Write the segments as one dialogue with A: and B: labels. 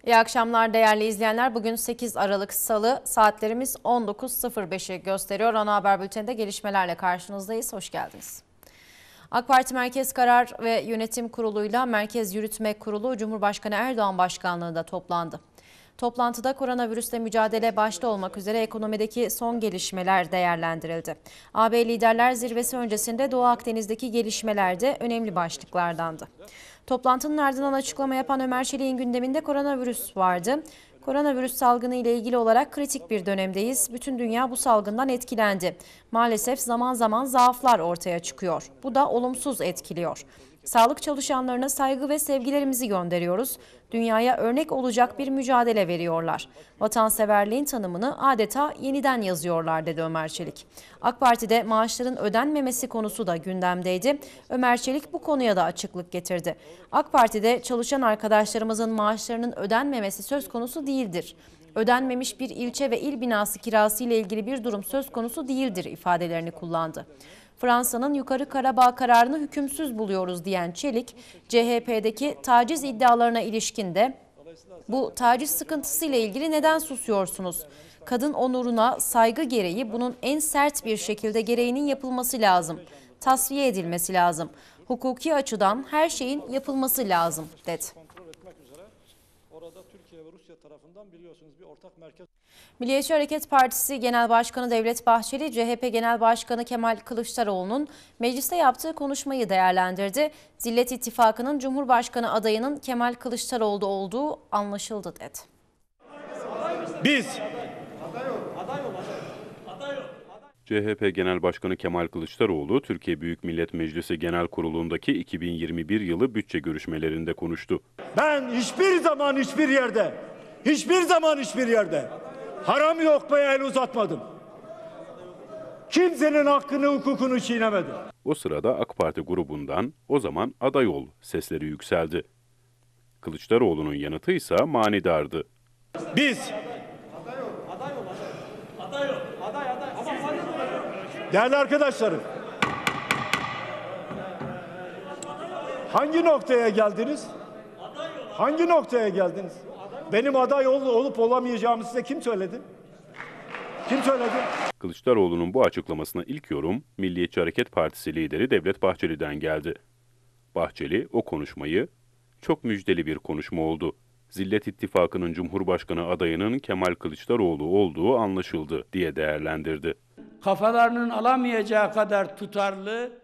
A: İyi akşamlar değerli izleyenler. Bugün 8 Aralık Salı, saatlerimiz 19.05'i gösteriyor. Ana haber bülteninde gelişmelerle karşınızdayız. Hoş geldiniz. AK Parti Merkez Karar ve Yönetim Kurulu'yla Merkez Yürütme Kurulu Cumhurbaşkanı Erdoğan başkanlığında toplandı. Toplantıda koronavirüsle mücadele başta olmak üzere ekonomideki son gelişmeler değerlendirildi. AB Liderler Zirvesi öncesinde Doğu Akdeniz'deki gelişmeler de önemli başlıklardandı. Toplantının ardından açıklama yapan Ömer Çelik'in gündeminde koronavirüs vardı. Koronavirüs salgını ile ilgili olarak kritik bir dönemdeyiz. Bütün dünya bu salgından etkilendi. Maalesef zaman zaman zaaflar ortaya çıkıyor. Bu da olumsuz etkiliyor. Sağlık çalışanlarına saygı ve sevgilerimizi gönderiyoruz. Dünyaya örnek olacak bir mücadele veriyorlar. Vatanseverliğin tanımını adeta yeniden yazıyorlar dedi Ömer Çelik. AK Parti'de maaşların ödenmemesi konusu da gündemdeydi. Ömer Çelik bu konuya da açıklık getirdi. AK Parti'de çalışan arkadaşlarımızın maaşlarının ödenmemesi söz konusu değildir. Ödenmemiş bir ilçe ve il binası kirası ile ilgili bir durum söz konusu değildir ifadelerini kullandı. Fransa'nın Yukarı Karabağ kararını hükümsüz buluyoruz diyen Çelik, CHP'deki taciz iddialarına ilişkin de bu taciz sıkıntısıyla ilgili neden susuyorsunuz? Kadın onuruna saygı gereği bunun en sert bir şekilde gereğinin yapılması lazım. Tasfiye edilmesi lazım. Hukuki açıdan her şeyin yapılması lazım dedi. Orada Türkiye ve Rusya tarafından biliyorsunuz bir ortak merkez. Milliyetçi Hareket Partisi Genel Başkanı Devlet Bahçeli, CHP Genel Başkanı Kemal Kılıçdaroğlu'nun mecliste yaptığı konuşmayı değerlendirdi. Zillet İttifakı'nın Cumhurbaşkanı adayının Kemal Kılıçdaroğlu olduğu anlaşıldı dedi.
B: Biz CHP Genel Başkanı Kemal Kılıçdaroğlu, Türkiye Büyük Millet Meclisi Genel Kurulu'ndaki 2021 yılı bütçe görüşmelerinde konuştu.
C: Ben hiçbir zaman hiçbir yerde haram lokmaya el uzatmadım. Kimsenin hakkını, hukukunu çiğnemedim.
B: O sırada AK Parti grubundan o zaman aday ol sesleri yükseldi. Kılıçdaroğlu'nun yanıtı ise manidardı.
C: Biz değerli arkadaşlarım, hangi noktaya geldiniz? Hangi noktaya geldiniz? Benim aday olup olamayacağımı size kim söyledi? Kim söyledi?
B: Kılıçdaroğlu'nun bu açıklamasına ilk yorum Milliyetçi Hareket Partisi lideri Devlet Bahçeli'den geldi. Bahçeli o konuşmayı çok müjdeli bir konuşma oldu. Zillet İttifakı'nın Cumhurbaşkanı adayının Kemal Kılıçdaroğlu olduğu anlaşıldı diye değerlendirdi.
D: Kafalarının alamayacağı kadar tutarlı.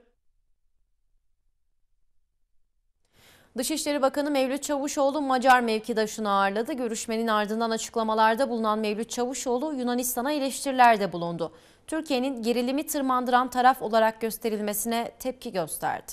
A: Dışişleri Bakanı Mevlüt Çavuşoğlu Macar mevkidaşını ağırladı. Görüşmenin ardından açıklamalarda bulunan Mevlüt Çavuşoğlu Yunanistan'a eleştirilerde bulundu. Türkiye'nin gerilimi tırmandıran taraf olarak gösterilmesine tepki gösterdi.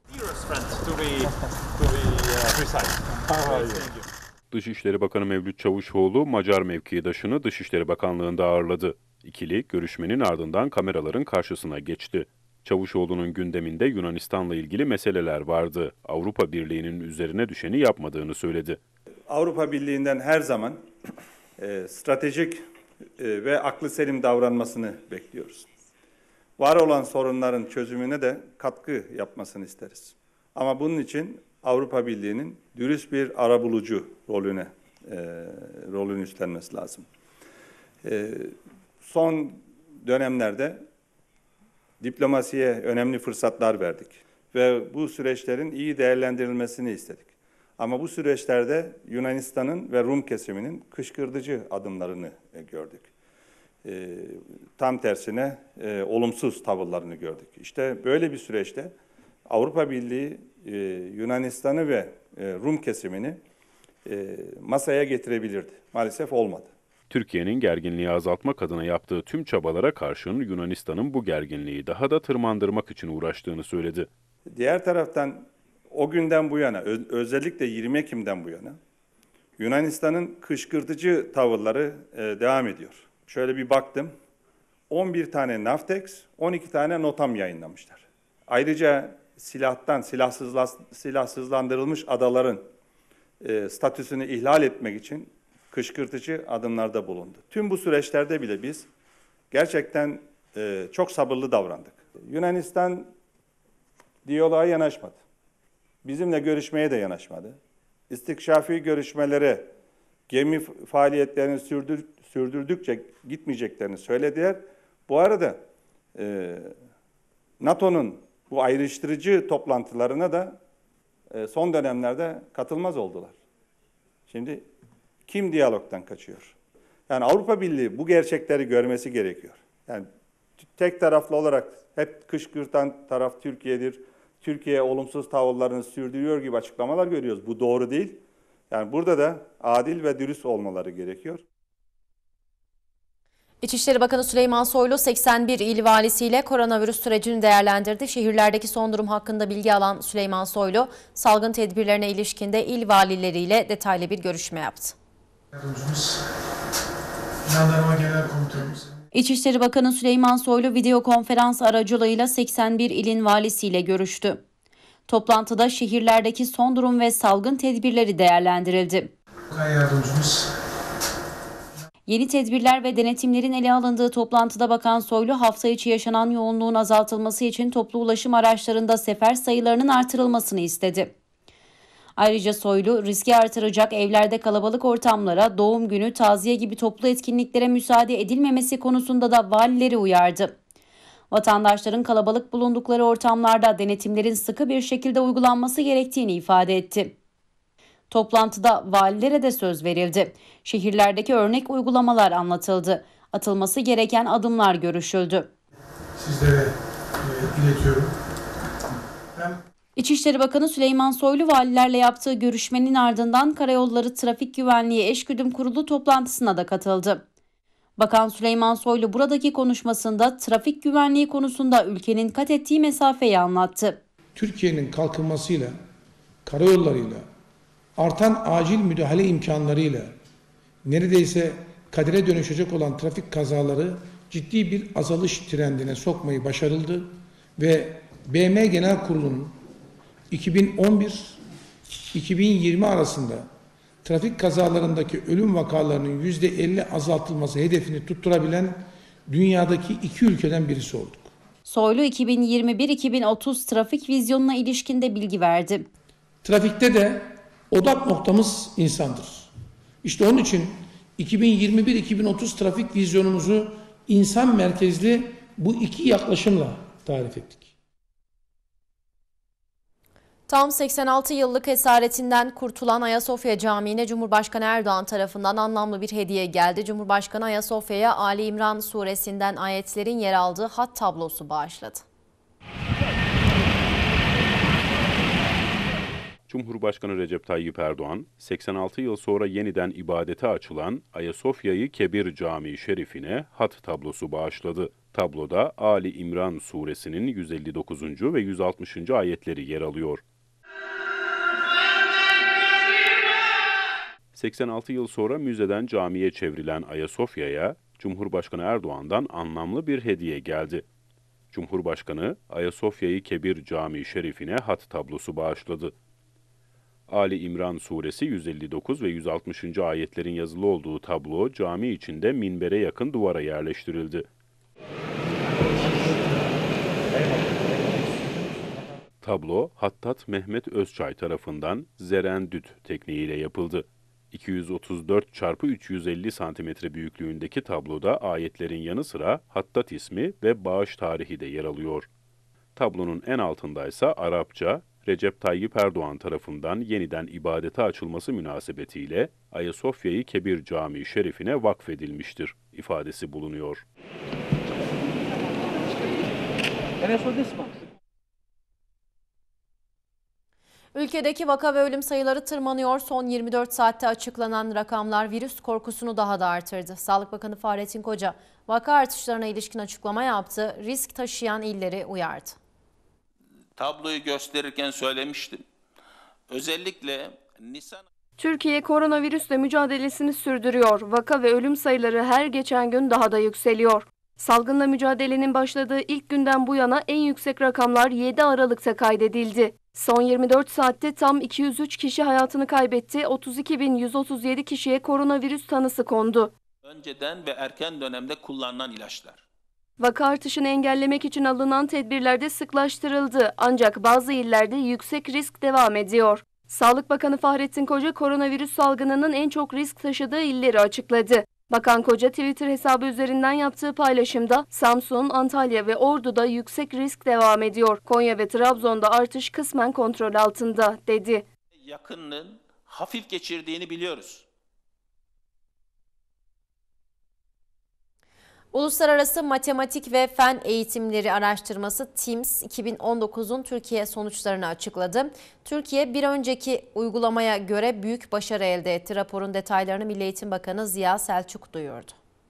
B: Dışişleri Bakanı Mevlüt Çavuşoğlu Macar mevkidaşını Dışişleri Bakanlığı'nda ağırladı. İkili görüşmenin ardından kameraların karşısına geçti. Çavuşoğlu'nun gündeminde Yunanistan'la ilgili meseleler vardı. Avrupa Birliği'nin üzerine düşeni yapmadığını söyledi.
E: Avrupa Birliği'nden her zaman stratejik ve aklı selim davranmasını bekliyoruz. Var olan sorunların çözümüne de katkı yapmasını isteriz. Ama bunun için Avrupa Birliği'nin dürüst bir arabulucu rolünü üstlenmesi lazım. Son dönemlerde diplomasiye önemli fırsatlar verdik ve bu süreçlerin iyi değerlendirilmesini istedik. Ama bu süreçlerde Yunanistan'ın ve Rum kesiminin kışkırtıcı adımlarını gördük. Tam tersine olumsuz tavırlarını gördük. İşte böyle bir süreçte Avrupa Birliği Yunanistan'ı ve Rum kesimini masaya getirebilirdi. Maalesef olmadı.
B: Türkiye'nin gerginliği azaltmak adına yaptığı tüm çabalara karşın Yunanistan'ın bu gerginliği daha da tırmandırmak için uğraştığını söyledi.
E: Diğer taraftan o günden bu yana, özellikle 20 Ekim'den bu yana Yunanistan'ın kışkırtıcı tavırları devam ediyor. Şöyle bir baktım, 11 tane Navtex, 12 tane NOTAM yayınlamışlar. Ayrıca silahsızlandırılmış adaların statüsünü ihlal etmek için kışkırtıcı adımlarda bulundu. Tüm bu süreçlerde bile biz gerçekten çok sabırlı davrandık. Yunanistan diyaloğa yanaşmadı. Bizimle görüşmeye de yanaşmadı. İstikşafi görüşmelere Gemi faaliyetlerini sürdürdükçe gitmeyeceklerini söylediler. Bu arada NATO'nun bu ayrıştırıcı toplantılarına da son dönemlerde katılmaz oldular. Şimdi kim diyalogdan kaçıyor? Yani Avrupa Birliği bu gerçekleri görmesi gerekiyor. Yani tek taraflı olarak hep kışkırtan taraf Türkiye'dir. Türkiye olumsuz tavırlarını sürdürüyor gibi açıklamalar görüyoruz. Bu doğru değil. Yani burada da adil ve dürüst olmaları gerekiyor.
A: İçişleri Bakanı Süleyman Soylu 81 il valisiyle koronavirüs sürecini değerlendirdi. Şehirlerdeki son durum hakkında bilgi alan Süleyman Soylu, salgın tedbirlerine ilişkinde il valileriyle detaylı bir görüşme yaptı.
F: Jandarma Genel Komutanımız.
A: İçişleri Bakanı Süleyman Soylu video konferans aracılığıyla 81 ilin valisiyle görüştü. Toplantıda şehirlerdeki son durum ve salgın tedbirleri değerlendirildi.
F: Bakan Yardımcımız.
A: Yeni tedbirler ve denetimlerin ele alındığı toplantıda Bakan Soylu hafta içi yaşanan yoğunluğun azaltılması için toplu ulaşım araçlarında sefer sayılarının artırılmasını istedi. Ayrıca Soylu riski artıracak evlerde kalabalık ortamlara, doğum günü, taziye gibi toplu etkinliklere müsaade edilmemesi konusunda da valileri uyardı. Vatandaşların kalabalık bulundukları ortamlarda denetimlerin sıkı bir şekilde uygulanması gerektiğini ifade etti. Toplantıda valilere de söz verildi. Şehirlerdeki örnek uygulamalar anlatıldı. Atılması gereken adımlar görüşüldü.
F: Sizlere iletiyorum.
A: İçişleri Bakanı Süleyman Soylu valilerle yaptığı görüşmenin ardından Karayolları Trafik Güvenliği Eşgüdüm Kurulu toplantısına da katıldı. Bakan Süleyman Soylu buradaki konuşmasında trafik güvenliği konusunda ülkenin kat ettiği mesafeyi anlattı.
F: Türkiye'nin kalkınmasıyla, karayollarıyla, artan acil müdahale imkanlarıyla neredeyse kadere dönüşecek olan trafik kazaları ciddi bir azalış trendine sokmayı başarıldı ve BM Genel Kurulu'nun 2011-2020 arasında trafik kazalarındaki ölüm vakalarının %50 azaltılması hedefini tutturabilen dünyadaki 2 ülkeden birisi olduk.
A: Soylu 2021-2030 trafik vizyonuna ilişkin de bilgi verdi.
F: Trafikte de odak noktamız insandır. İşte onun için 2021-2030 trafik vizyonumuzu insan merkezli bu iki yaklaşımla tarif ettik.
A: Tam 86 yıllık esaretinden kurtulan Ayasofya Camii'ne Cumhurbaşkanı Erdoğan tarafından anlamlı bir hediye geldi. Cumhurbaşkanı Ayasofya'ya Ali İmran suresinden ayetlerin yer aldığı hat tablosu bağışladı.
B: Cumhurbaşkanı Recep Tayyip Erdoğan, 86 yıl sonra yeniden ibadete açılan Ayasofya-i Kebir Camii Şerifine hat tablosu bağışladı. Tabloda Ali İmran suresinin 159. ve 160. ayetleri yer alıyor. 86 yıl sonra müzeden camiye çevrilen Ayasofya'ya Cumhurbaşkanı Erdoğan'dan anlamlı bir hediye geldi. Cumhurbaşkanı Ayasofya-i Kebir Camii Şerifine hat tablosu bağışladı. Ali İmran suresi 159 ve 160. ayetlerin yazılı olduğu tablo cami içinde minbere yakın duvara yerleştirildi. Tablo, Hattat Mehmet Özçay tarafından zerendüt tekniğiyle yapıldı. 234x350 cm büyüklüğündeki tabloda ayetlerin yanı sıra Hattat ismi ve bağış tarihi de yer alıyor. Tablonun en altındaysa Arapça, Recep Tayyip Erdoğan tarafından yeniden ibadete açılması münasebetiyle Ayasofya-i Kebir Camii Şerifine vakfedilmiştir ifadesi bulunuyor.
A: Ülkedeki vaka ve ölüm sayıları tırmanıyor. Son 24 saatte açıklanan rakamlar virüs korkusunu daha da artırdı. Sağlık Bakanı Fahrettin Koca vaka artışlarına ilişkin açıklama yaptı. Risk taşıyan illeri uyardı.
G: Tabloyu gösterirken söylemiştim. Özellikle Nisan...
H: Türkiye koronavirüsle mücadelesini sürdürüyor. Vaka ve ölüm sayıları her geçen gün daha da yükseliyor. Salgınla mücadelenin başladığı ilk günden bu yana en yüksek rakamlar 7 Aralık'ta kaydedildi. Son 24 saatte tam 203 kişi hayatını kaybetti, 32.137 kişiye koronavirüs tanısı kondu.
G: Önceden ve erken dönemde kullanılan ilaçlar.
H: Vaka artışını engellemek için alınan tedbirler de sıklaştırıldı. Ancak bazı illerde yüksek risk devam ediyor. Sağlık Bakanı Fahrettin Koca koronavirüs salgınının en çok risk taşıdığı illeri açıkladı. Bakan Koca Twitter hesabı üzerinden yaptığı paylaşımda Samsun, Antalya ve Ordu'da yüksek risk devam ediyor. Konya ve Trabzon'da artış kısmen kontrol altında dedi.
G: Yakınının hafif geçirdiğini biliyoruz.
A: Uluslararası Matematik ve Fen Eğitimleri Araştırması TIMSS 2019'un Türkiye sonuçlarını açıkladı. Türkiye bir önceki uygulamaya göre büyük başarı elde etti. Raporun detaylarını Milli Eğitim Bakanı Ziya Selçuk duyurdu.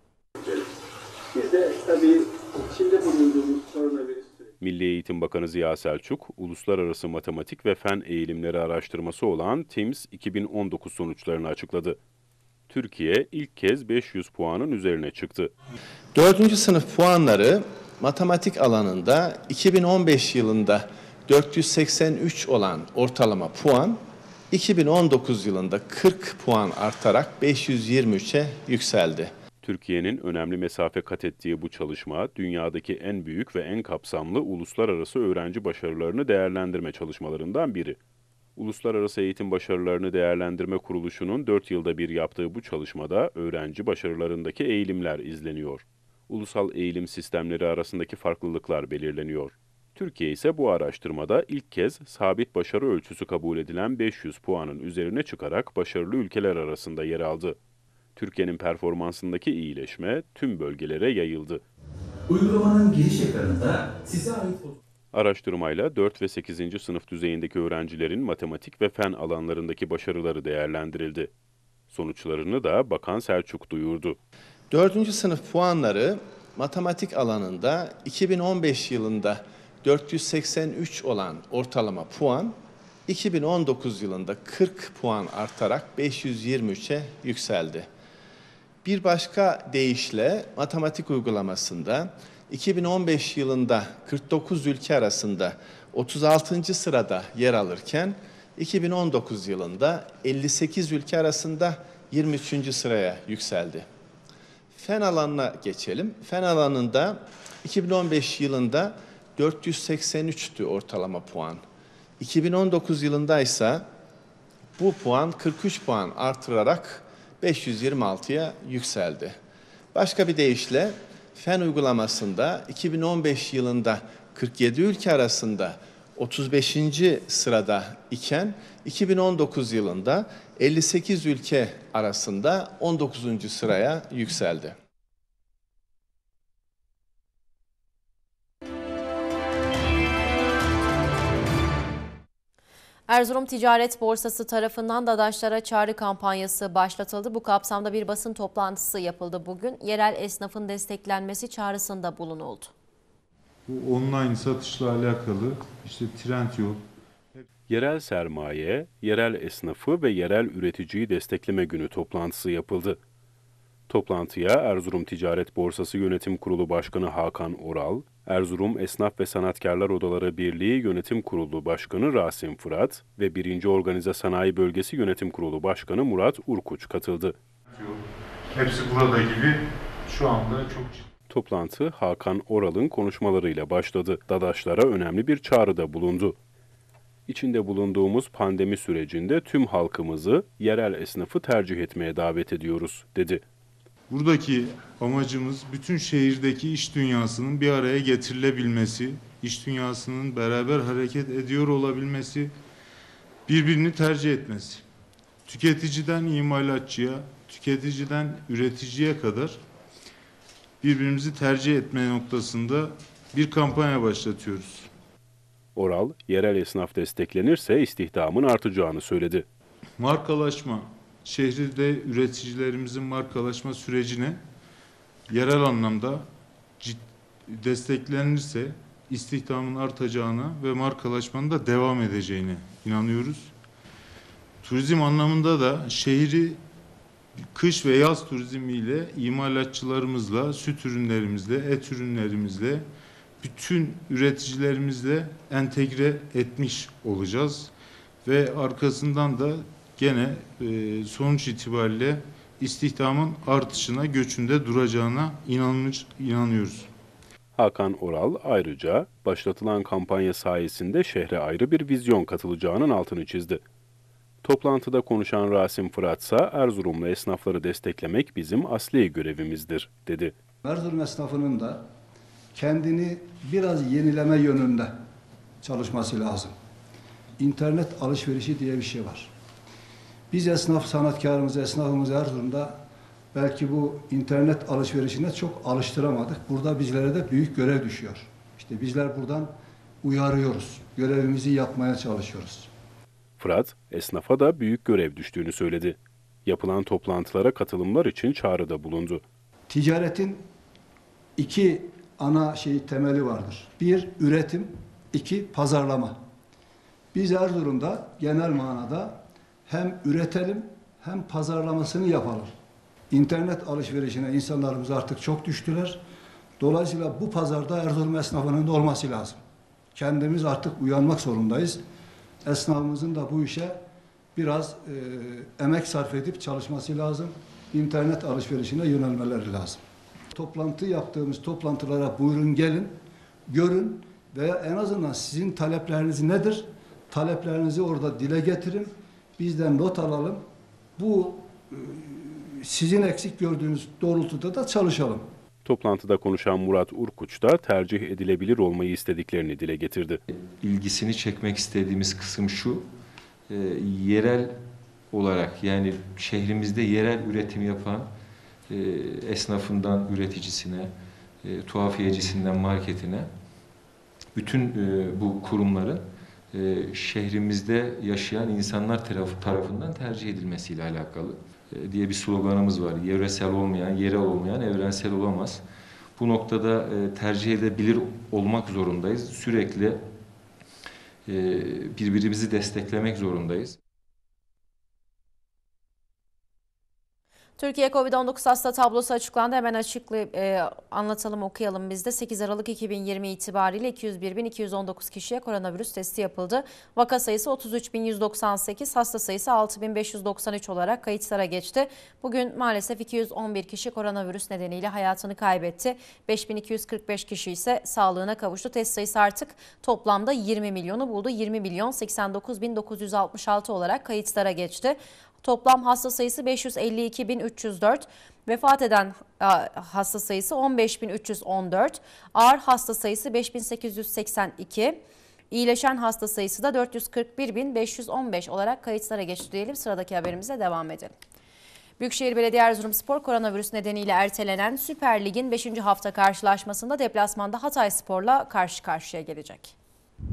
I: Biz de tabii içinde bulunduğumuz koronavirüs.
B: Milli Eğitim Bakanı Ziya Selçuk, Uluslararası Matematik ve Fen Eğilimleri Araştırması olan TIMSS 2019 sonuçlarını açıkladı. Türkiye ilk kez 500 puanın üzerine çıktı.
J: 4. sınıf puanları matematik alanında 2015 yılında 483 olan ortalama puan, 2019 yılında 40 puan artarak 523'e yükseldi.
B: Türkiye'nin önemli mesafe kat ettiği bu çalışma, dünyadaki en büyük ve en kapsamlı uluslararası öğrenci başarılarını değerlendirme çalışmalarından biri. Uluslararası Eğitim Başarılarını Değerlendirme Kuruluşu'nun 4 yılda bir yaptığı bu çalışmada öğrenci başarılarındaki eğilimler izleniyor. Ulusal eğilim sistemleri arasındaki farklılıklar belirleniyor. Türkiye ise bu araştırmada ilk kez sabit başarı ölçüsü kabul edilen 500 puanın üzerine çıkarak başarılı ülkeler arasında yer aldı. Türkiye'nin performansındaki iyileşme tüm bölgelere yayıldı.
K: Uygulamanın giriş ekranında size ait
B: Araştırmayla 4 ve 8. sınıf düzeyindeki öğrencilerin matematik ve fen alanlarındaki başarıları değerlendirildi. Sonuçlarını da Bakan Selçuk duyurdu.
J: 4. sınıf puanları matematik alanında 2015 yılında 483 olan ortalama puan, 2019 yılında 40 puan artarak 523'e yükseldi. Bir başka deyişle matematik uygulamasında 2015 yılında 49 ülke arasında 36. sırada yer alırken 2019 yılında 58 ülke arasında 23. sıraya yükseldi. Fen alanına geçelim. Fen alanında 2015 yılında 483'tü ortalama puan. 2019 yılında ise bu puan 43 puan artırarak 526'ya yükseldi. Başka bir deyişle fen uygulamasında 2015 yılında 47 ülke arasında 35. sırada iken 2019 yılında 58 ülke arasında 19. sıraya yükseldi.
A: Erzurum Ticaret Borsası tarafından Dadaşlara çağrı kampanyası başlatıldı. Bu kapsamda bir basın toplantısı yapıldı bugün. Yerel esnafın desteklenmesi çağrısında bulunuldu.
L: Bu online satışla alakalı işte Trendyol.
B: Yerel sermaye, yerel esnafı ve yerel üreticiyi destekleme günü toplantısı yapıldı. Toplantıya Erzurum Ticaret Borsası Yönetim Kurulu Başkanı Hakan Oral, Erzurum Esnaf ve Sanatkarlar Odaları Birliği Yönetim Kurulu Başkanı Rasim Fırat ve 1. Organize Sanayi Bölgesi Yönetim Kurulu Başkanı Murat Urkuç katıldı.
L: Hepsi burada gibi şu anda çok ciddi.
B: Toplantı Hakan Oral'ın konuşmalarıyla başladı. Dadaşlara önemli bir çağrıda bulundu. İçinde bulunduğumuz pandemi sürecinde tüm halkımızı, yerel esnafı tercih etmeye davet ediyoruz, dedi.
L: Buradaki amacımız bütün şehirdeki iş dünyasının bir araya getirilebilmesi, iş dünyasının beraber hareket ediyor olabilmesi, birbirini tercih etmesi. Tüketiciden imalatçıya, tüketiciden üreticiye kadar birbirimizi tercih etme noktasında bir kampanya başlatıyoruz.
B: Oral, yerel esnaf desteklenirse istihdamın artacağını söyledi.
L: Markalaşma, şehirde üreticilerimizin markalaşma sürecine yerel anlamda desteklenirse istihdamın artacağına ve markalaşmanın da devam edeceğine inanıyoruz. Turizm anlamında da şehri kış ve yaz turizmiyle, imalatçılarımızla, süt ürünlerimizle, et ürünlerimizle, bütün üreticilerimizle entegre etmiş olacağız. Ve arkasından da gene sonuç itibariyle istihdamın artışına, göçünde duracağına inanıyoruz.
B: Hakan Oral ayrıca başlatılan kampanya sayesinde şehre ayrı bir vizyon katılacağının altını çizdi. Toplantıda konuşan Rasim Fırat ise Erzurumlu esnafları desteklemek bizim asli görevimizdir, dedi.
M: Erzurum esnafının da kendini biraz yenileme yönünde çalışması lazım. İnternet alışverişi diye bir şey var. Biz esnaf sanatkarımız, esnafımız Erzurum'da belki bu internet alışverişine çok alıştıramadık. Burada bizlere de büyük görev düşüyor. İşte bizler buradan uyarıyoruz. Görevimizi yapmaya çalışıyoruz.
B: Fırat, esnafa da büyük görev düştüğünü söyledi. Yapılan toplantılara katılımlar için çağrıda bulundu.
M: Ticaretin iki ana temeli vardır. Bir, üretim, iki, pazarlama. Biz Erzurum'da genel manada hem üretelim hem pazarlamasını yapalım. İnternet alışverişine insanlarımız artık çok düştüler. Dolayısıyla bu pazarda Erzurum esnafının da olması lazım. Kendimiz artık uyanmak zorundayız. Esnafımızın da bu işe biraz emek sarf edip çalışması lazım. İnternet alışverişine yönelmeleri lazım. Toplantı yaptığımız toplantılara buyurun gelin, görün veya en azından sizin talepleriniz nedir? Taleplerinizi orada dile getirin. Bizden not alalım. Bu sizin eksik gördüğünüz doğrultuda da çalışalım.
B: Toplantıda konuşan Murat Urkuç da tercih edilebilir olmayı istediklerini dile getirdi.
N: İlgisini çekmek istediğimiz kısım şu, yerel olarak yani şehrimizde yerel üretim yapan esnafından üreticisine, tuhafiyecisinden marketine bütün bu kurumların şehrimizde yaşayan insanlar tarafından tercih edilmesiyle alakalı diye bir sloganımız var. Yöresel olmayan, yerel olmayan evrensel olamaz. Bu noktada tercih edebilir olmak zorundayız. Sürekli birbirimizi desteklemek zorundayız.
A: Türkiye Covid-19 hasta tablosu açıklandı. Hemen anlatalım, okuyalım biz de. 8 Aralık 2020 itibariyle 201.219 kişiye koronavirüs testi yapıldı. Vaka sayısı 33.198, hasta sayısı 6.593 olarak kayıtlara geçti. Bugün maalesef 211 kişi koronavirüs nedeniyle hayatını kaybetti. 5.245 kişi ise sağlığına kavuştu. Test sayısı artık toplamda 20 milyonu buldu. 20.089.966 olarak kayıtlara geçti. Toplam hasta sayısı 552.304, vefat eden hasta sayısı 15.314, ağır hasta sayısı 5.882, iyileşen hasta sayısı da 441.515 olarak kayıtlara geçti diyelim. Sıradaki haberimize devam edelim. Büyükşehir Belediye Erzurumspor koronavirüs nedeniyle ertelenen Süper Lig'in 5. hafta karşılaşmasında deplasmanda Hatayspor'la karşı karşıya gelecek.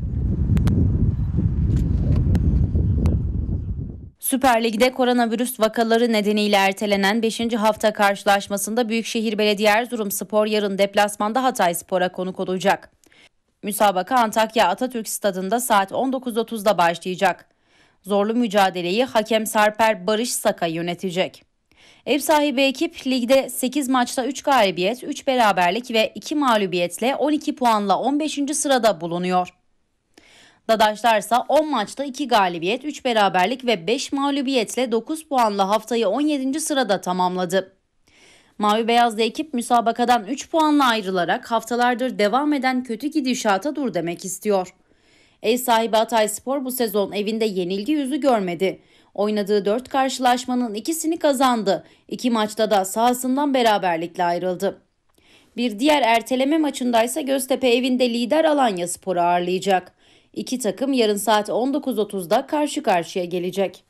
A: Süper Lig'de koronavirüs vakaları nedeniyle ertelenen 5. hafta karşılaşmasında Büyükşehir Belediye Erzurumspor yarın deplasmanda Hatayspor'a konuk olacak. Müsabaka Antakya Atatürk Stadı'nda saat 19.30'da başlayacak. Zorlu mücadeleyi hakem Sarper Barış Saka yönetecek. Ev sahibi ekip ligde 8 maçta 3 galibiyet, 3 beraberlik ve 2 mağlubiyetle 12 puanla 15. sırada bulunuyor. Dadaşlar ise 10 maçta 2 galibiyet, 3 beraberlik ve 5 mağlubiyetle 9 puanla haftayı 17. sırada tamamladı. Mavi Beyazlı ekip müsabakadan 3 puanla ayrılarak haftalardır devam eden kötü gidişata dur demek istiyor. Ev sahibi Hatayspor bu sezon evinde yenilgi yüzü görmedi. Oynadığı 4 karşılaşmanın 2'sini kazandı. 2 maçta da sahasından beraberlikle ayrıldı. Bir diğer erteleme maçındaysa Göztepe evinde lider Alanyaspor'u ağırlayacak. İki takım yarın saat 19.30'da karşı karşıya gelecek.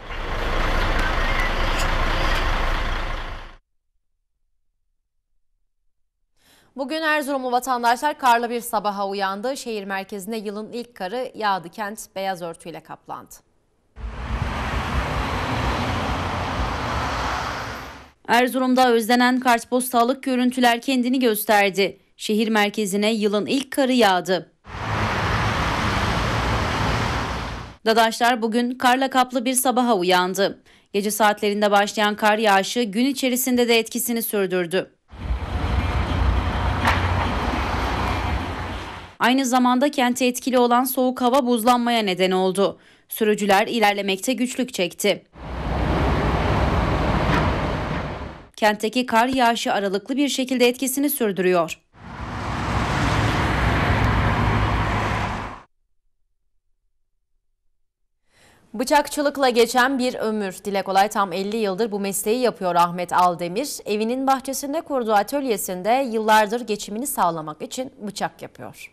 A: Bugün Erzurumlu vatandaşlar karlı bir sabaha uyandı. Şehir merkezinde yılın ilk karı yağdı. Kent beyaz örtüyle kaplandı. Erzurum'da özlenen kartpostalık görüntüler kendini gösterdi. Şehir merkezine yılın ilk karı yağdı. Dadaşlar bugün karla kaplı bir sabaha uyandı. Gece saatlerinde başlayan kar yağışı gün içerisinde de etkisini sürdürdü. Aynı zamanda kente etkili olan soğuk hava buzlanmaya neden oldu. Sürücüler ilerlemekte güçlük çekti. Kentteki kar yağışı aralıklı bir şekilde etkisini sürdürüyor. Bıçakçılıkla geçen bir ömür. Dile kolay tam 50 yıldır bu mesleği yapıyor Ahmet Aldemir. Evinin bahçesinde kurduğu atölyesinde yıllardır geçimini sağlamak için bıçak yapıyor.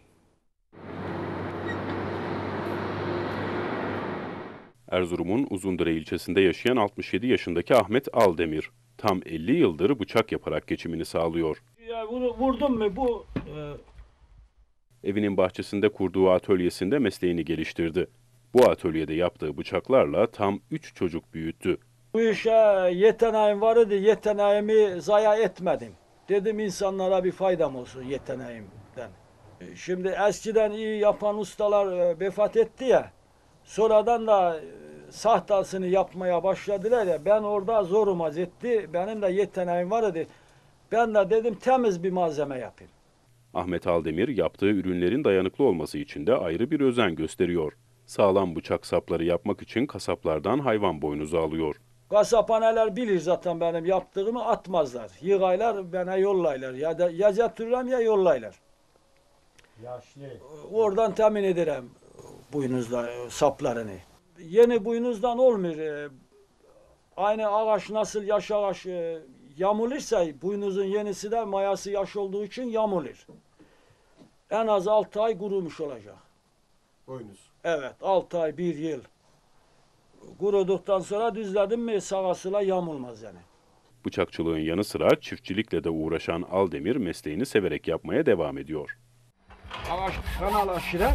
B: Erzurum'un Uzundere ilçesinde yaşayan 67 yaşındaki Ahmet Aldemir, tam 50 yıldır bıçak yaparak geçimini sağlıyor.
C: Ya vurdum mu bu?
B: Evinin bahçesinde kurduğu atölyesinde mesleğini geliştirdi. Bu atölyede yaptığı bıçaklarla tam 3 çocuk büyüttü.
C: Bu işe yeteneğim vardı, yeteneğimi zayi etmedim. Dedim insanlara bir faydam olsun yeteneğimden. Şimdi eskiden iyi yapan ustalar vefat etti ya, sonradan da sahtasını yapmaya başladılar ya, ben orada zoruma gitti, benim de yeteneğim vardı. Ben de dedim temiz bir malzeme yapayım.
B: Ahmet Aldemir yaptığı ürünlerin dayanıklı olması için de ayrı bir özen gösteriyor. Sağlam bıçak sapları yapmak için kasaplardan hayvan boynuzu alıyor.
C: Kasaphaneler bilir zaten benim yaptığımı, atmazlar. Yığaylar, bana yollaylar. Ya getiririm ya yollaylar. Yaşlı. Oradan temin ederim boynuzla saplarını. Yeni boynuzdan olmuyor. Aynı ağaç nasıl yaş ağaç yamulursa boynuzun yenisi de mayası yaş olduğu için yamulur. En az 6 ay kurumuş olacak. Boynuz. Evet, 6 ay, 1 yıl. Kuruduktan sonra düzledim mi sağa sola yamulmaz yani.
B: Bıçakçılığın yanı sıra çiftçilikle de uğraşan Aldemir mesleğini severek yapmaya devam ediyor.
C: Ağaç kanal aşırı.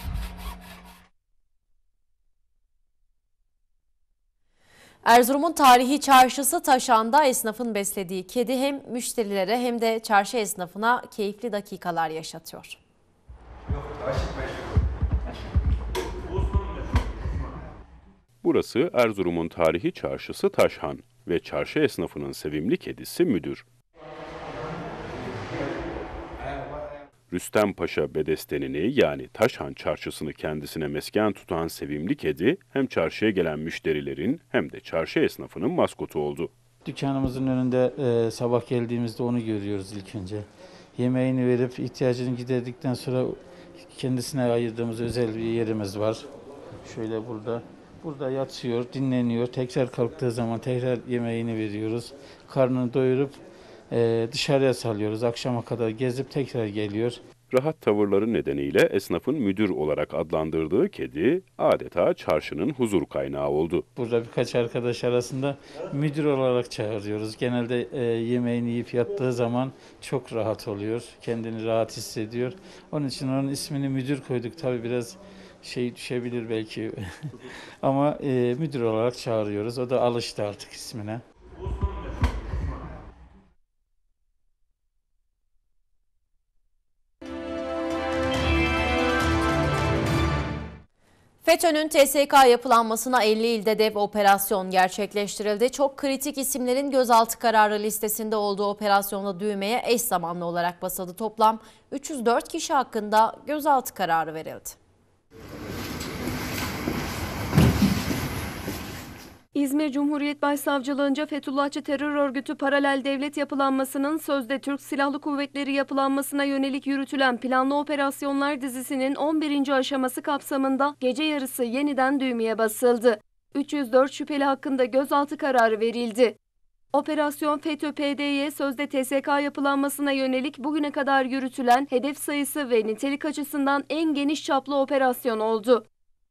A: Erzurum'un tarihi çarşısı Taşhan'da esnafın beslediği kedi hem müşterilere hem de çarşı esnafına keyifli dakikalar yaşatıyor.
B: Burası Erzurum'un tarihi çarşısı Taşhan ve çarşı esnafının sevimli kedisi Müdür. Rüstem Paşa bedestenini yani Taşhan çarşısını kendisine mesken tutan sevimli kedi hem çarşıya gelen müşterilerin hem de çarşı esnafının maskotu oldu.
O: Dükkanımızın önünde sabah geldiğimizde onu görüyoruz ilk önce. Yemeğini verip ihtiyacını giderdikten sonra kendisine ayırdığımız özel bir yerimiz var. Şöyle burada yatıyor, dinleniyor. Tekrar kalktığı zaman tekrar yemeğini veriyoruz. Karnını doyurup dışarıya salıyoruz. Akşama kadar gezip tekrar geliyor.
B: Rahat tavırları nedeniyle esnafın müdür olarak adlandırdığı kedi adeta çarşının huzur kaynağı oldu.
O: Burada birkaç arkadaş arasında müdür olarak çağırıyoruz. Genelde yemeğini yiyip yattığı zaman çok rahat oluyor. Kendini rahat hissediyor. Onun için onun ismini müdür koyduk. Tabii biraz düşebilir belki ama müdür olarak çağırıyoruz. O da alıştı artık ismine.
A: FETÖ'nün TSK yapılanmasına 50 ilde dev operasyon gerçekleştirildi. Çok kritik isimlerin gözaltı kararı listesinde olduğu operasyonda düğmeye eş zamanlı olarak basıldı. Toplam 304 kişi hakkında gözaltı kararı verildi.
H: İzmir Cumhuriyet Başsavcılığınca Fethullahçı terör örgütü paralel devlet yapılanmasının sözde Türk Silahlı Kuvvetleri yapılanmasına yönelik yürütülen planlı operasyonlar dizisinin 11. aşaması kapsamında gece yarısı yeniden düğmeye basıldı. 304 şüpheli hakkında gözaltı kararı verildi. Operasyon FETÖ-PDY sözde TSK yapılanmasına yönelik bugüne kadar yürütülen hedef sayısı ve nitelik açısından en geniş çaplı operasyon oldu.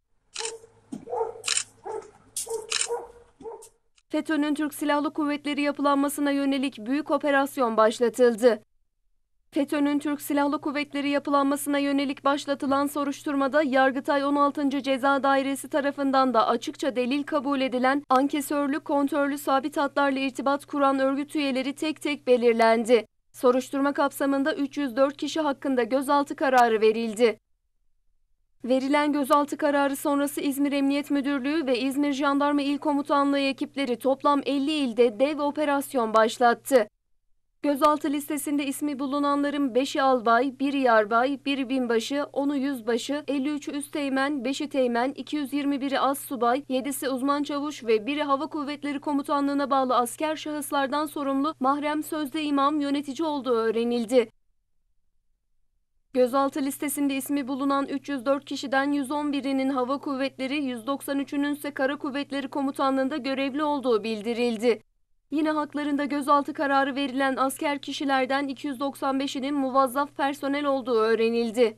H: FETÖ'nün Türk Silahlı Kuvvetleri yapılanmasına yönelik büyük operasyon başlatıldı. FETÖ'nün Türk Silahlı Kuvvetleri yapılanmasına yönelik başlatılan soruşturmada Yargıtay 16. Ceza Dairesi tarafından da açıkça delil kabul edilen ankesörlü, kontörlü sabit hatlarla irtibat kuran örgüt üyeleri tek tek belirlendi. Soruşturma kapsamında 304 kişi hakkında gözaltı kararı verildi. Verilen gözaltı kararı sonrası İzmir Emniyet Müdürlüğü ve İzmir Jandarma İl Komutanlığı ekipleri toplam 50 ilde dev operasyon başlattı. Gözaltı listesinde ismi bulunanların 5'i albay, 1'i yarbay, 1'i binbaşı, 10'u yüzbaşı, 53'ü üsteğmen, 5'i teğmen, 221'i astsubay, 7'si uzman çavuş ve 1'i Hava Kuvvetleri Komutanlığı'na bağlı asker şahıslardan sorumlu mahrem sözde imam yönetici olduğu öğrenildi. Gözaltı listesinde ismi bulunan 304 kişiden 111'inin Hava Kuvvetleri, 193'ünün ise Kara Kuvvetleri Komutanlığı'nda görevli olduğu bildirildi. Yine haklarında gözaltı kararı verilen asker kişilerden 295'inin muvazzaf personel olduğu öğrenildi.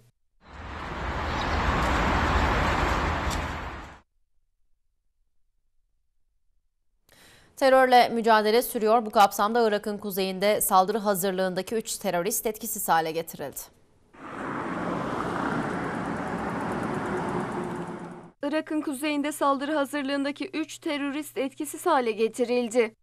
A: Terörle mücadele sürüyor. Bu kapsamda Irak'ın kuzeyinde saldırı hazırlığındaki 3 terörist etkisiz hale getirildi.
H: Irak'ın kuzeyinde saldırı hazırlığındaki 3 terörist etkisiz hale getirildi.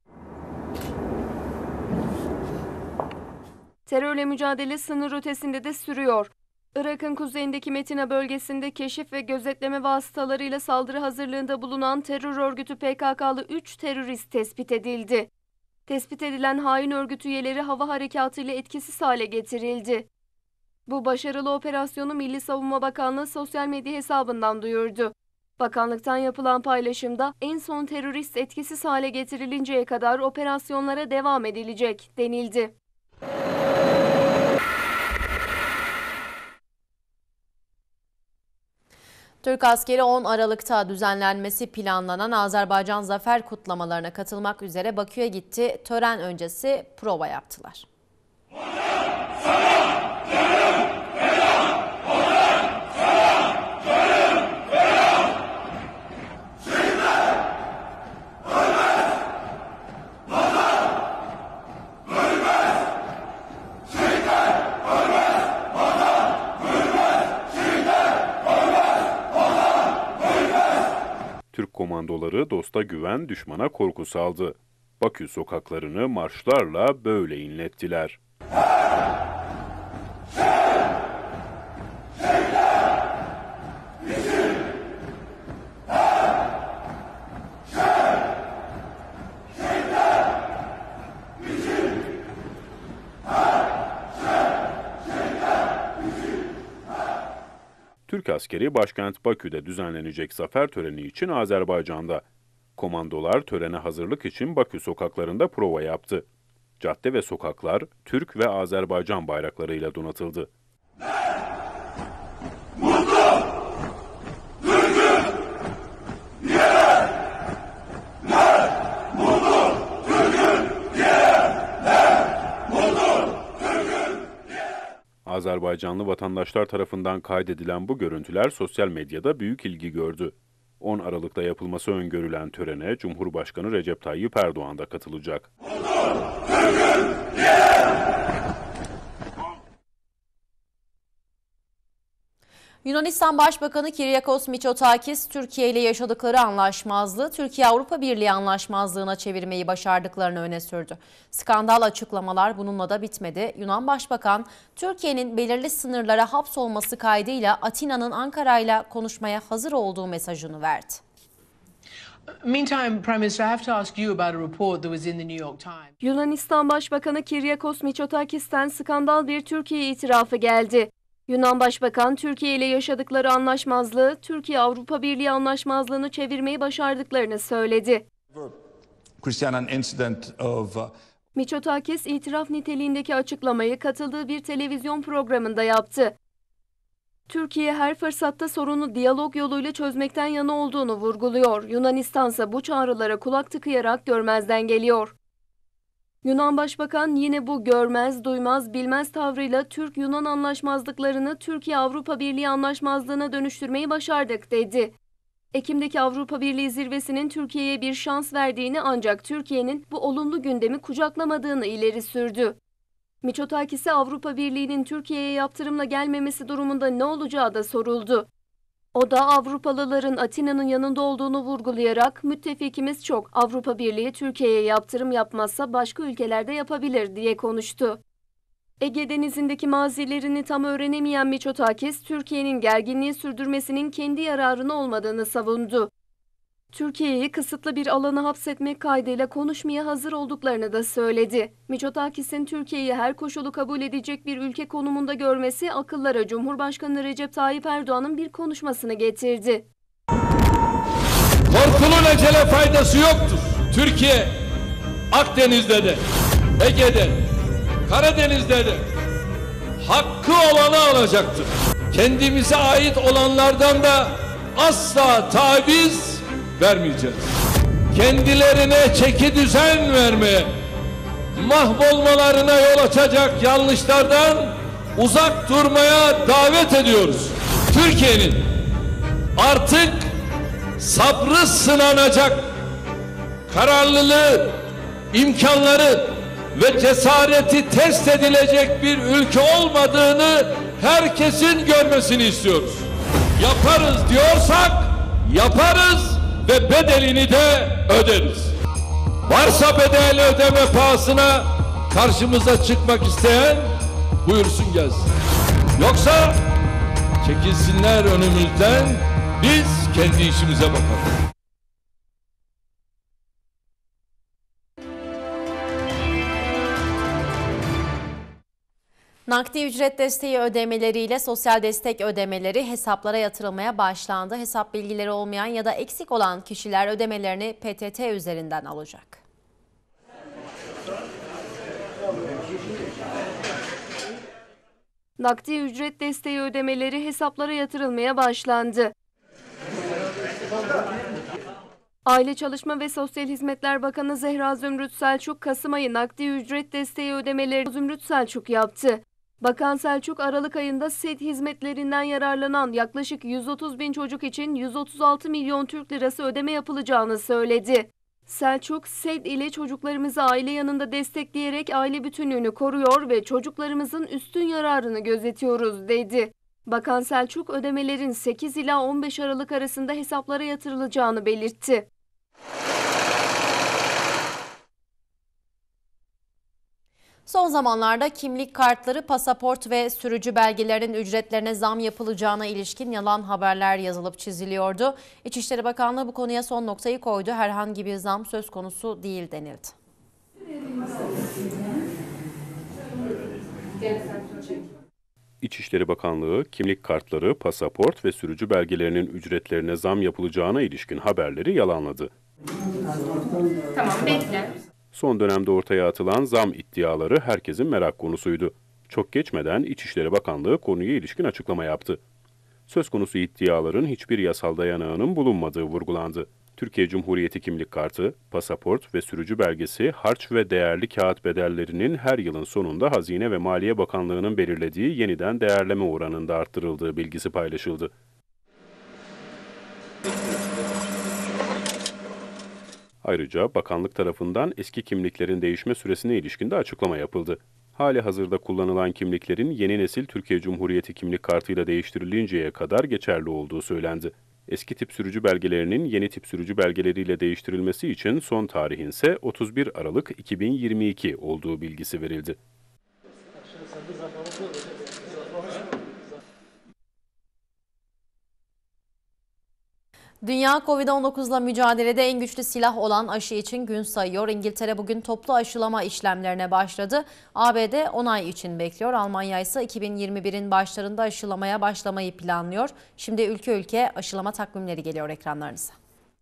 H: Terörle mücadele sınır ötesinde de sürüyor. Irak'ın kuzeyindeki Metina bölgesinde keşif ve gözetleme vasıtalarıyla saldırı hazırlığında bulunan terör örgütü PKK'lı 3 terörist tespit edildi. Tespit edilen hain örgüt üyeleri hava harekatıyla etkisiz hale getirildi. Bu başarılı operasyonu Milli Savunma Bakanlığı sosyal medya hesabından duyurdu. Bakanlıktan yapılan paylaşımda en son terörist etkisiz hale getirilinceye kadar operasyonlara devam edilecek denildi.
A: Türk askeri 10 Aralık'ta düzenlenmesi planlanan Azerbaycan zafer kutlamalarına katılmak üzere Bakü'ye gitti. Tören öncesi prova yaptılar.
B: Türk komandoları dosta güven, düşmana korku saldı. Bakü sokaklarını marşlarla böyle inlettiler. Türk askeri başkent Bakü'de düzenlenecek zafer töreni için Azerbaycan'da. Komandolar törene hazırlık için Bakü sokaklarında prova yaptı. Cadde ve sokaklar Türk ve Azerbaycan bayraklarıyla donatıldı. Azerbaycanlı vatandaşlar tarafından kaydedilen bu görüntüler sosyal medyada büyük ilgi gördü. 10 Aralık'ta yapılması öngörülen törene Cumhurbaşkanı Recep Tayyip Erdoğan da katılacak.
A: Yunanistan Başbakanı Kyriakos Mitsotakis, Türkiye ile yaşadıkları anlaşmazlığı Türkiye-Avrupa Birliği anlaşmazlığına çevirmeyi başardıklarını öne sürdü. Skandal açıklamalar bununla da bitmedi. Yunan Başbakan, Türkiye'nin belirli sınırlara hapsolması kaydıyla Atina'nın Ankara'yla konuşmaya hazır olduğu mesajını verdi.
P: Meantime, Prime Minister, I have to ask you about a report that was in the New York Times.
H: Yunanistan Başbakanı Kyriakos Mitsotakis'ten skandal bir Türkiye itirafı geldi. Yunan Başbakan, Türkiye ile yaşadıkları anlaşmazlığı, Türkiye-Avrupa Birliği anlaşmazlığını çevirmeyi başardıklarını söyledi. Mitsotakis, itiraf niteliğindeki açıklamayı katıldığı bir televizyon programında yaptı. Türkiye her fırsatta sorunu diyalog yoluyla çözmekten yana olduğunu vurguluyor. Yunanistan ise bu çağrılara kulak tıkayarak görmezden geliyor. Yunan Başbakan yine bu görmez, duymaz, bilmez tavrıyla Türk-Yunan anlaşmazlıklarını Türkiye-Avrupa Birliği anlaşmazlığına dönüştürmeyi başardık dedi. Ekim'deki Avrupa Birliği zirvesinin Türkiye'ye bir şans verdiğini ancak Türkiye'nin bu olumlu gündemi kucaklamadığını ileri sürdü. Mitsotakis'e Avrupa Birliği'nin Türkiye'ye yaptırımla gelmemesi durumunda ne olacağı da soruldu. O da Avrupalıların Atina'nın yanında olduğunu vurgulayarak müttefikimiz çok, Avrupa Birliği Türkiye'ye yaptırım yapmazsa başka ülkelerde yapabilir diye konuştu. Ege Denizi'ndeki mazilerini tam öğrenemeyen Mitsotakis, Türkiye'nin gerginliği sürdürmesinin kendi yararına olmadığını savundu. Türkiye'yi kısıtlı bir alana hapsetmek kaydıyla konuşmaya hazır olduklarını da söyledi. Mitsotakis'in Türkiye'yi her koşulu kabul edecek bir ülke konumunda görmesi akıllara Cumhurbaşkanı Recep Tayyip Erdoğan'ın bir konuşmasını getirdi.
Q: Korkunun ecele faydası yoktur. Türkiye, Akdeniz'de de, Ege'de, Karadeniz'de de hakkı olanı alacaktır. Kendimize ait olanlardan da asla taviz vermeyeceğiz. Kendilerine çeki düzen vermeye, mahvolmalarına yol açacak yanlışlardan uzak durmaya davet ediyoruz. Türkiye'nin artık sabrı sınanacak, kararlılığı, imkanları ve cesareti test edilecek bir ülke olmadığını herkesin görmesini istiyoruz. Yaparız diyorsak yaparız ve bedelini de öderiz. Varsa bedel ödeme pahasına karşımıza çıkmak isteyen buyursun gelsin. Yoksa çekilsinler önümüzden, biz kendi işimize bakalım.
A: Nakdi ücret desteği ödemeleriyle sosyal destek ödemeleri hesaplara yatırılmaya başlandı. Hesap bilgileri olmayan ya da eksik olan kişiler ödemelerini PTT üzerinden alacak.
H: Nakdi ücret desteği ödemeleri hesaplara yatırılmaya başlandı. Aile Çalışma ve Sosyal Hizmetler Bakanı Zehra Zümrüt Selçuk, Kasım ayı nakdi ücret desteği ödemeleri Zümrüt Selçuk yaptı. Bakan Selçuk, Aralık ayında SED hizmetlerinden yararlanan yaklaşık 130 bin çocuk için 136 milyon Türk lirası ödeme yapılacağını söyledi. Selçuk, SED ile çocuklarımızı aile yanında destekleyerek aile bütünlüğünü koruyor ve çocuklarımızın üstün yararını gözetiyoruz dedi. Bakan Selçuk, ödemelerin 8 ila 15 Aralık arasında hesaplara yatırılacağını belirtti.
A: Son zamanlarda kimlik kartları, pasaport ve sürücü belgelerinin ücretlerine zam yapılacağına ilişkin yalan haberler yazılıp çiziliyordu. İçişleri Bakanlığı bu konuya son noktayı koydu. Herhangi bir zam söz konusu değil denildi.
B: İçişleri Bakanlığı, kimlik kartları, pasaport ve sürücü belgelerinin ücretlerine zam yapılacağına ilişkin haberleri yalanladı.
R: Tamam, bekle.
B: Son dönemde ortaya atılan zam iddiaları herkesin merak konusuydu. Çok geçmeden İçişleri Bakanlığı konuya ilişkin açıklama yaptı. Söz konusu iddiaların hiçbir yasal dayanağının bulunmadığı vurgulandı. Türkiye Cumhuriyeti kimlik kartı, pasaport ve sürücü belgesi harç ve değerli kağıt bedellerinin her yılın sonunda Hazine ve Maliye Bakanlığı'nın belirlediği yeniden değerleme oranında arttırıldığı bilgisi paylaşıldı. Ayrıca bakanlık tarafından eski kimliklerin değişme süresine ilişkin de açıklama yapıldı. Hali hazırda kullanılan kimliklerin yeni nesil Türkiye Cumhuriyeti kimlik kartıyla değiştirilinceye kadar geçerli olduğu söylendi. Eski tip sürücü belgelerinin yeni tip sürücü belgeleriyle değiştirilmesi için son tarihin ise 31 Aralık 2022 olduğu bilgisi verildi.
A: Dünya Covid-19'la mücadelede en güçlü silah olan aşı için gün sayıyor. İngiltere bugün toplu aşılama işlemlerine başladı. ABD 10 ay için bekliyor. Almanya ise 2021'in başlarında aşılamaya başlamayı planlıyor. Şimdi ülke ülke aşılama takvimleri geliyor ekranlarınıza.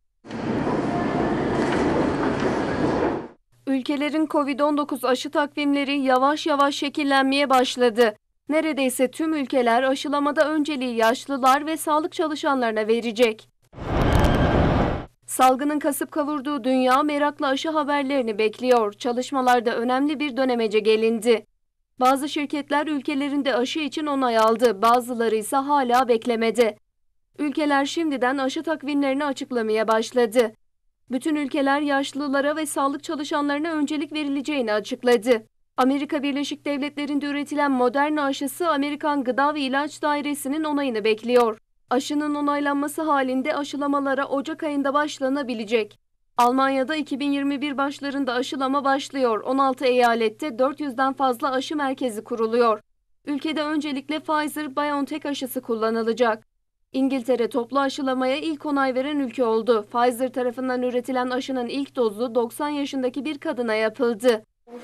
H: Ülkelerin Covid-19 aşı takvimleri yavaş yavaş şekillenmeye başladı. Neredeyse tüm ülkeler aşılamada önceliği yaşlılar ve sağlık çalışanlarına verecek. Salgının kasıp kavurduğu dünya merakla aşı haberlerini bekliyor. Çalışmalarda önemli bir dönemece gelindi. Bazı şirketler ülkelerinde aşı için onay aldı, bazıları ise hala beklemede. Ülkeler şimdiden aşı takvimlerini açıklamaya başladı. Bütün ülkeler yaşlılara ve sağlık çalışanlarına öncelik verileceğini açıkladı. Amerika Birleşik Devletleri'nde üretilen Moderna aşısı Amerikan Gıda ve İlaç Dairesi'nin onayını bekliyor. Aşının onaylanması halinde aşılamalara Ocak ayında başlanabilecek. Almanya'da 2021 başlarında aşılama başlıyor. 16 eyalette 400'den fazla aşı merkezi kuruluyor. Ülkede öncelikle Pfizer-BioNTech aşısı kullanılacak. İngiltere toplu aşılamaya ilk onay veren ülke oldu. Pfizer tarafından üretilen aşının ilk dozu 90 yaşındaki bir kadına yapıldı.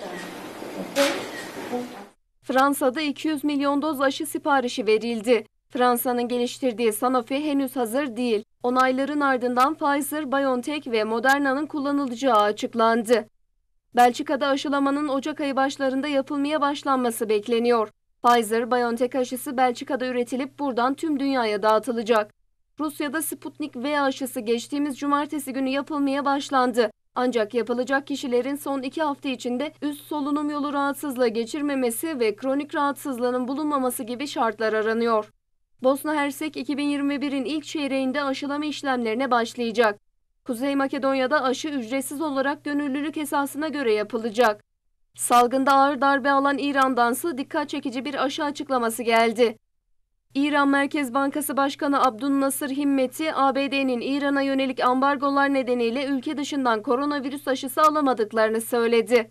H: Fransa'da 200 milyon doz aşı siparişi verildi. Fransa'nın geliştirdiği Sanofi henüz hazır değil. Onayların ardından Pfizer, BioNTech ve Moderna'nın kullanılacağı açıklandı. Belçika'da aşılamanın Ocak ayı başlarında yapılmaya başlanması bekleniyor. Pfizer-BioNTech aşısı Belçika'da üretilip buradan tüm dünyaya dağıtılacak. Rusya'da Sputnik V aşısı geçtiğimiz cumartesi günü yapılmaya başlandı. Ancak yapılacak kişilerin son 2 hafta içinde üst solunum yolu rahatsızlığı geçirmemesi ve kronik rahatsızlığının bulunmaması gibi şartlar aranıyor. Bosna Hersek 2021'in ilk çeyreğinde aşılama işlemlerine başlayacak. Kuzey Makedonya'da aşı ücretsiz olarak gönüllülük esasına göre yapılacak. Salgında ağır darbe alan İran'dansa dikkat çekici bir aşı açıklaması geldi. İran Merkez Bankası Başkanı Abdülnasır Himmeti, ABD'nin İran'a yönelik ambargolar nedeniyle ülke dışından koronavirüs aşısı alamadıklarını söyledi.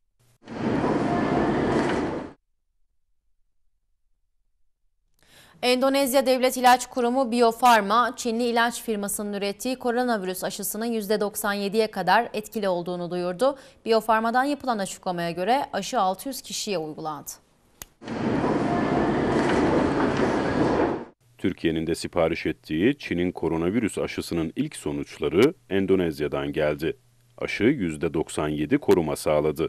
A: Endonezya Devlet İlaç Kurumu Bio Farma, Çinli ilaç firmasının ürettiği koronavirüs aşısının %97'ye kadar etkili olduğunu duyurdu. Bio Farma'dan yapılan açıklamaya göre aşı 600 kişiye uygulandı.
B: Türkiye'nin de sipariş ettiği Çin'in koronavirüs aşısının ilk sonuçları Endonezya'dan geldi. Aşı %97 koruma sağladı.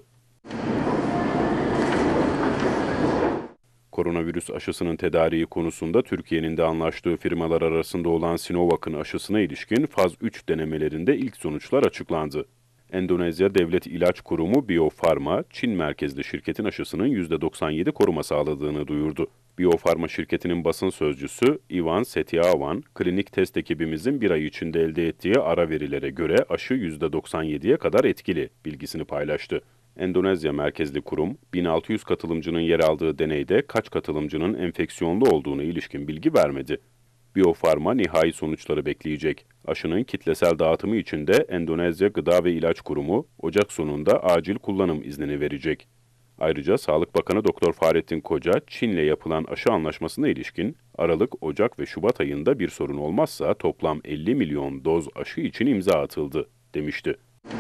B: Koronavirüs aşısının tedariği konusunda Türkiye'nin de anlaştığı firmalar arasında olan Sinovac'ın aşısına ilişkin faz 3 denemelerinde ilk sonuçlar açıklandı. Endonezya Devlet İlaç Kurumu Bio Farma, Çin merkezli şirketin aşısının %97 koruma sağladığını duyurdu. Bio Farma şirketinin basın sözcüsü Ivan Setiawan, klinik test ekibimizin bir ay içinde elde ettiği ara verilere göre aşı %97'ye kadar etkili bilgisini paylaştı. Endonezya merkezli kurum, 1600 katılımcının yer aldığı deneyde kaç katılımcının enfeksiyonlu olduğuna ilişkin bilgi vermedi. Bio Farma nihai sonuçları bekleyecek. Aşının kitlesel dağıtımı için de Endonezya Gıda ve İlaç Kurumu, Ocak sonunda acil kullanım iznini verecek. Ayrıca Sağlık Bakanı Doktor Fahrettin Koca, Çin'le yapılan aşı anlaşmasına ilişkin Aralık, Ocak ve Şubat ayında bir sorun olmazsa toplam 50 milyon doz aşı için imza atıldı demişti.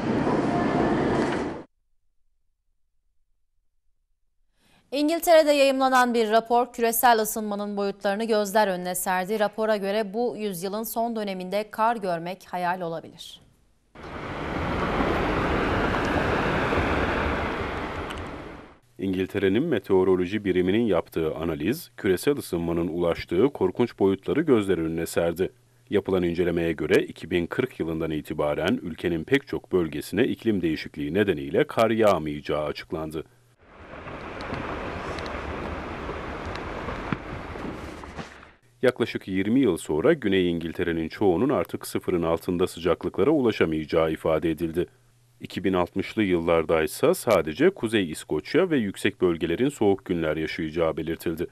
A: İngiltere'de yayımlanan bir rapor küresel ısınmanın boyutlarını gözler önüne serdi. Rapora göre bu yüzyılın son döneminde kar görmek hayal olabilir.
B: İngiltere'nin meteoroloji biriminin yaptığı analiz, küresel ısınmanın ulaştığı korkunç boyutları gözler önüne serdi. Yapılan incelemeye göre 2040 yılından itibaren ülkenin pek çok bölgesine iklim değişikliği nedeniyle kar yağmayacağı açıklandı. Yaklaşık 20 yıl sonra Güney İngiltere'nin çoğunun artık sıfırın altında sıcaklıklara ulaşamayacağı ifade edildi. 2060'lı yıllarda ise sadece Kuzey İskoçya ve yüksek bölgelerin soğuk günler yaşayacağı belirtildi.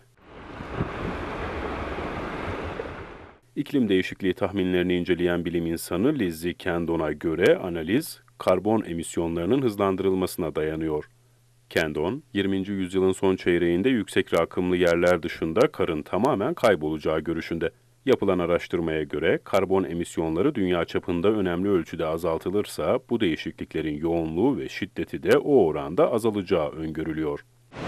B: İklim değişikliği tahminlerini inceleyen bilim insanı Lizzie Kendon'a göre analiz, karbon emisyonlarının hızlandırılmasına dayanıyor. Kendon, 20. yüzyılın son çeyreğinde yüksek rakımlı yerler dışında karın tamamen kaybolacağı görüşünde. Yapılan araştırmaya göre karbon emisyonları dünya çapında önemli ölçüde azaltılırsa bu değişikliklerin yoğunluğu ve şiddeti de o oranda azalacağı öngörülüyor.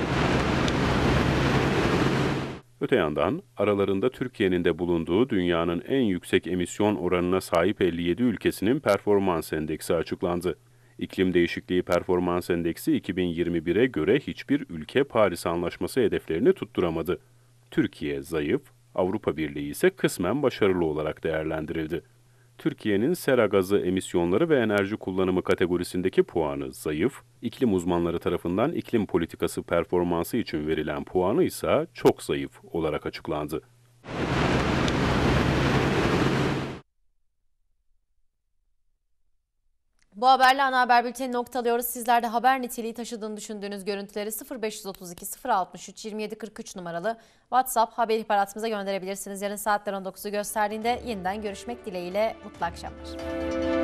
B: Öte yandan aralarında Türkiye'nin de bulunduğu dünyanın en yüksek emisyon oranına sahip 57 ülkesinin performans endeksi açıklandı. İklim Değişikliği Performans Endeksi 2021'e göre hiçbir ülke Paris Anlaşması hedeflerini tutturamadı. Türkiye zayıf, Avrupa Birliği ise kısmen başarılı olarak değerlendirildi. Türkiye'nin sera gazı emisyonları ve enerji kullanımı kategorisindeki puanı zayıf, iklim uzmanları tarafından iklim politikası performansı için verilen puanı ise çok zayıf olarak açıklandı.
A: Bu haberle ana haber bülteni noktalıyoruz. Sizler de haber niteliği taşıdığını düşündüğünüz görüntüleri 0532 063 2743 numaralı WhatsApp haber ihbaratımıza gönderebilirsiniz. Yarın saatler 19'u gösterdiğinde yeniden görüşmek dileğiyle mutlu akşamlar.